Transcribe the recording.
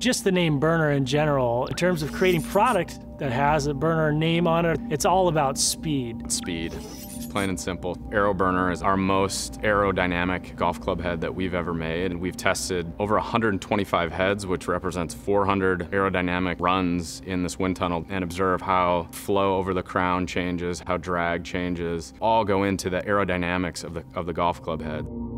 Just the name burner in general, in terms of creating product that has a burner name on it, it's all about speed. Speed. Plain and simple. Aero burner is our most aerodynamic golf club head that we've ever made. We've tested over 125 heads, which represents 400 aerodynamic runs in this wind tunnel, and observe how flow over the crown changes, how drag changes, all go into the aerodynamics of the golf club head.